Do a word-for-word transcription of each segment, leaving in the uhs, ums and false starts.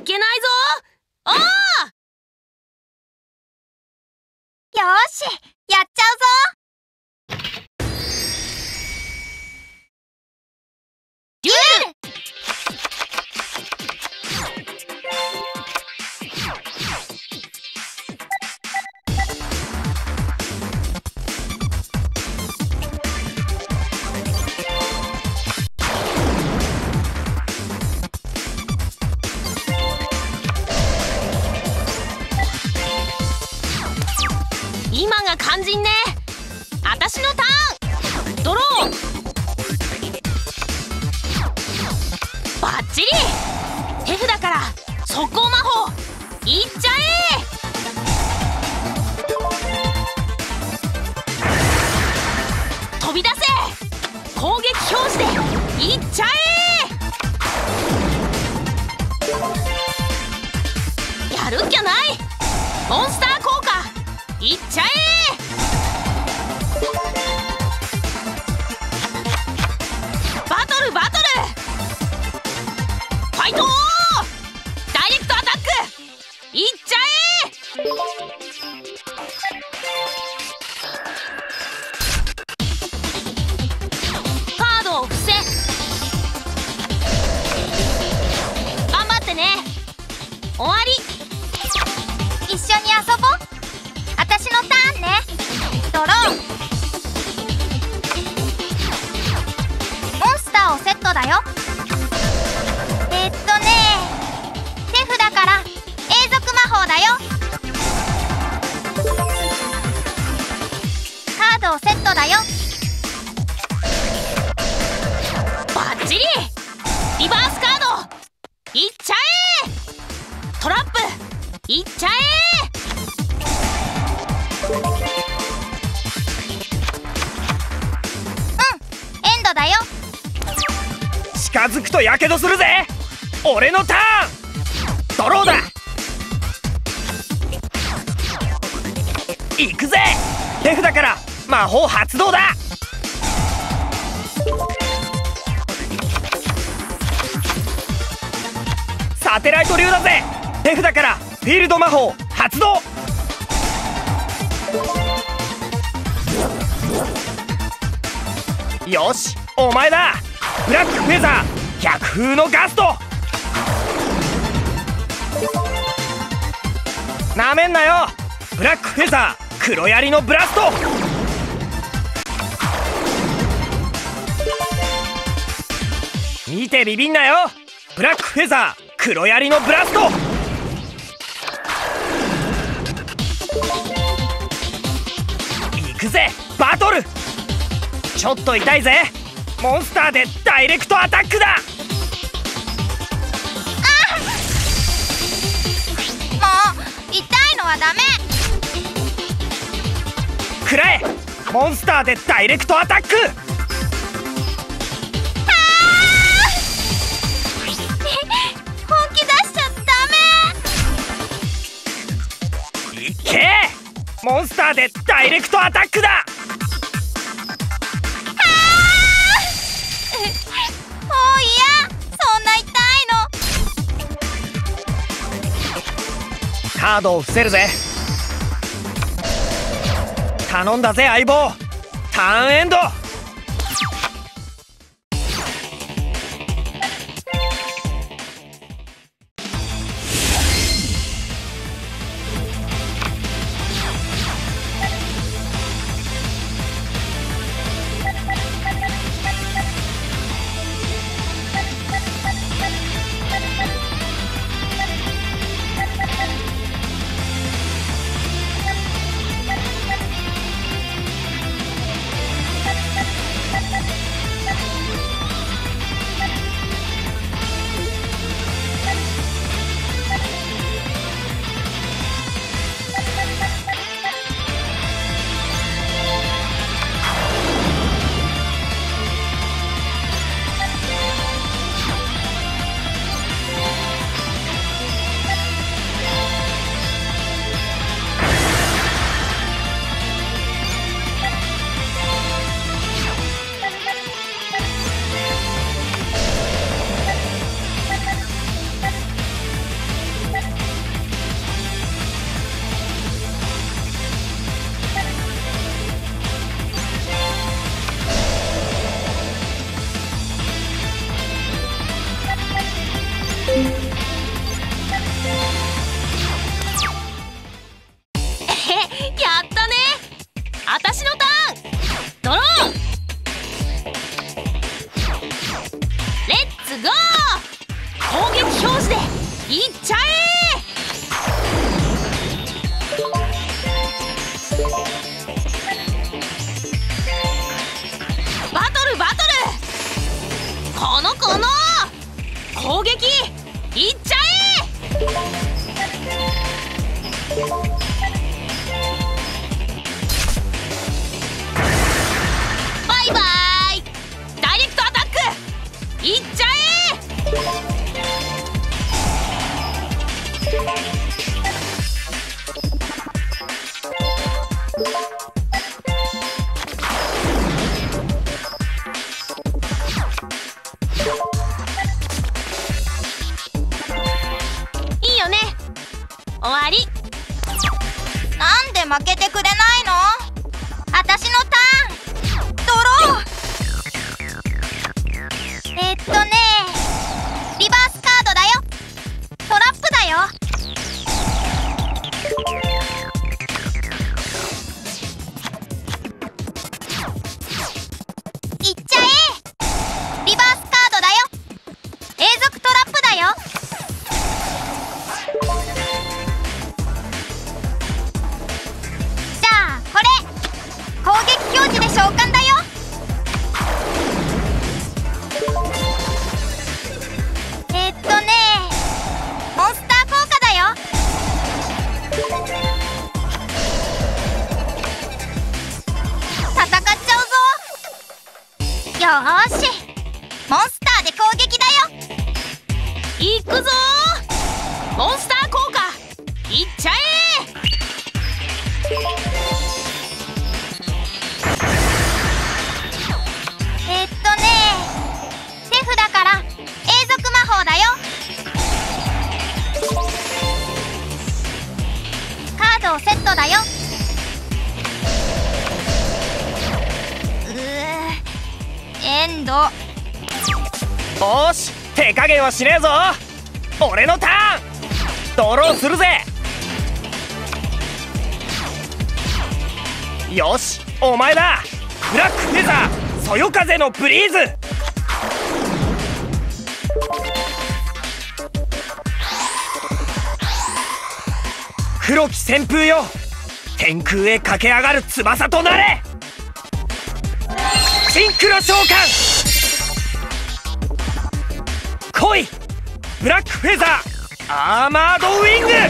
けないぞ。おー！ よーし、やっちゃうぞ。 デュエル！今が肝心ね。あたしのターン。ドロー。バッチリ。手札から速攻魔法いっちゃえ。飛び出せ。攻撃表示でいっちゃえ。やるっきゃない。モンスター効果いっちゃえ。バトルバトル。ファイト。ダイレクトアタックいっちゃえ。カードを伏せ。頑張ってね。終わり。 一緒に遊ぼう。あたしのターンね。ドロー。モンスターをセットだよ。えっとね、手札から永続魔法だよ。カードをセットだよ。 バッチリ。リバースカードいっちゃえ。トラップいっちゃえ。 エンドだよ。 近づくとやけどするぜ。俺のターン。ドローだ。行くぜ。手札から魔法発動だ。サテライト流だぜ。手札からフィールド魔法発動。よし、お前だ。ブラックフェザー逆風のガスト。なめんなよ。ブラックフェザー黒槍のブラスト。見てビビんなよ。ブラックフェザー黒槍のブラスト。行くぜバトル。ちょっと痛いぜ。モンスターでダイレクトアタックだ。 あっ、もう痛いのはダメ。 くらえ。モンスターでダイレクトアタック。 本気出しちゃダメ。 いっけー。モンスターでダイレクトアタックだ。 もう嫌。そんな痛いの。 カードを伏せるぜ。頼んだぜ相棒。ターンエンド。 ーし、モンスターで攻撃だよ。 行くぞー。モンスター効果いっちゃえ。 えっとね手札から永続魔法だよ。カードをセットだよ。うーエンド。 おーし、手加減はしねえぞ。俺のターン。ドローするぜ。よし、お前だ。ブラックフェザーそよ風のブリーズ。黒き旋風よ、天空へ駆け上がる翼となれ。シンクロ召喚来い。ブラックフェザーアーマードウィング。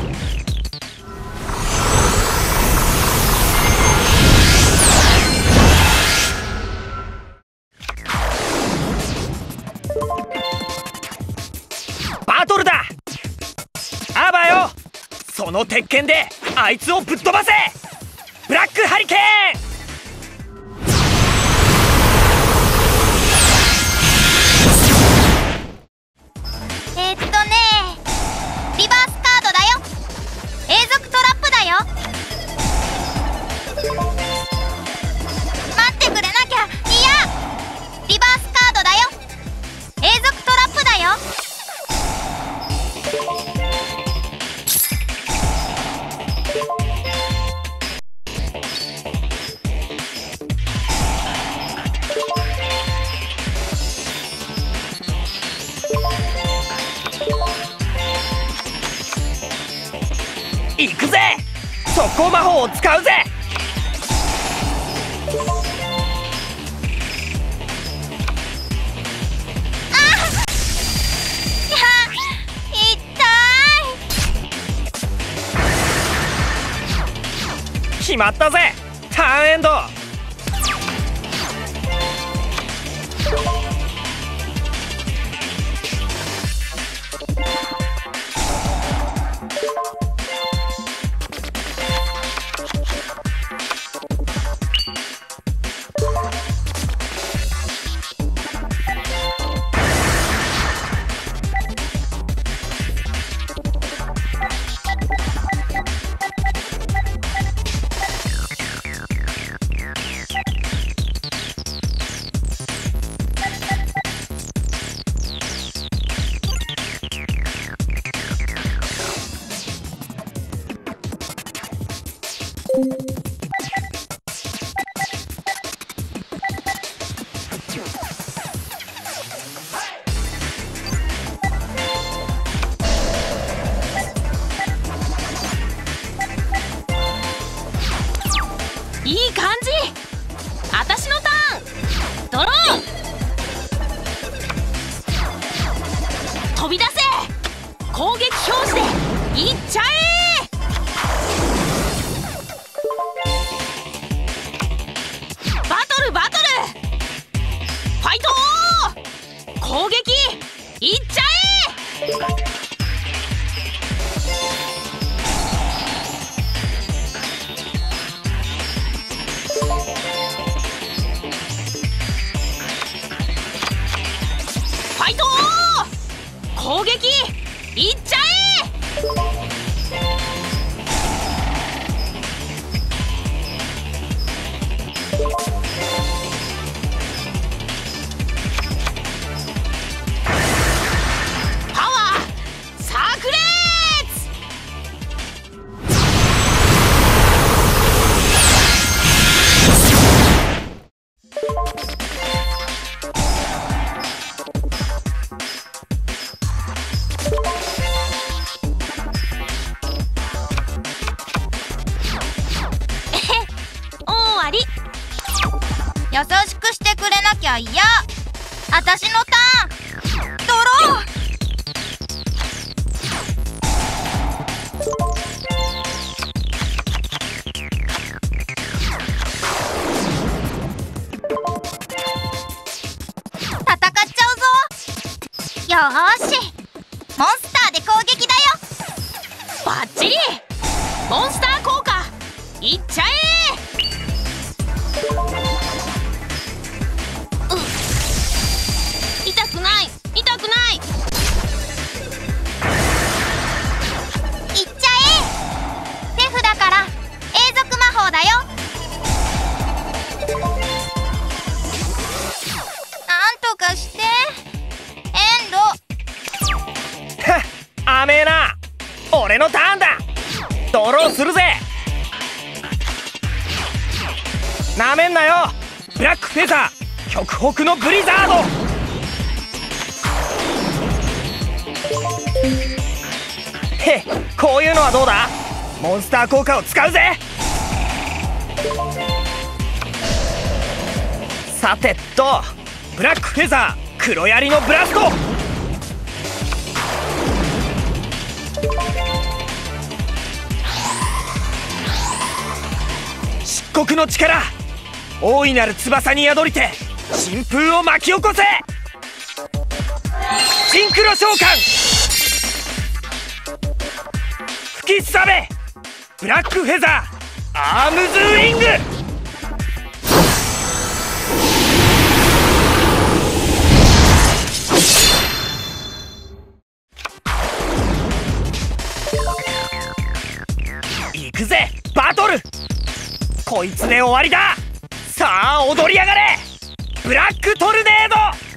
バトルだ。アバよ、その鉄拳であいつをぶっ飛ばせ。ブラックハリケーン。 えっとねリバースカードだよ。永続トラップだよ。待ってくれなきゃ。いや、リバースカードだよ。永続トラップだよ。 行くぜ。速攻魔法を使うぜ。決まったぜ。ターンエンド。 いい感じ。私のターン。ドロー。飛び出せ。攻撃表示でいっちゃえ。バトルバトル。ファイト。攻撃いっちゃえ。ファイト。攻撃いっちゃえ。パワー炸裂。 優しくしてくれなきゃ嫌。私のターン。ドロー。 ーし、モンスターで攻撃だよ。 バッチリ。モンスター効果いっちゃえ。う痛くない痛くない。 いっちゃえ。手札から永続魔法だよ。なんとかしてエンド。 はっ、甘えな。俺のターンだ。ドローするぜ。なめんなよ。ブラックフェザー極北のブリザード。へっ、こういうのはどうだ。モンスター効果を使うぜ。さてと、ブラックフェザー黒槍のブラスト。漆黒の力、大いなる翼に宿りて疾風を巻き起こせ。シンクロ召喚、吹きすさべブラックフェザーアームズウィング。行くぜバトル。こいつで終わりだ。さあ踊りやがれブラックトルネード。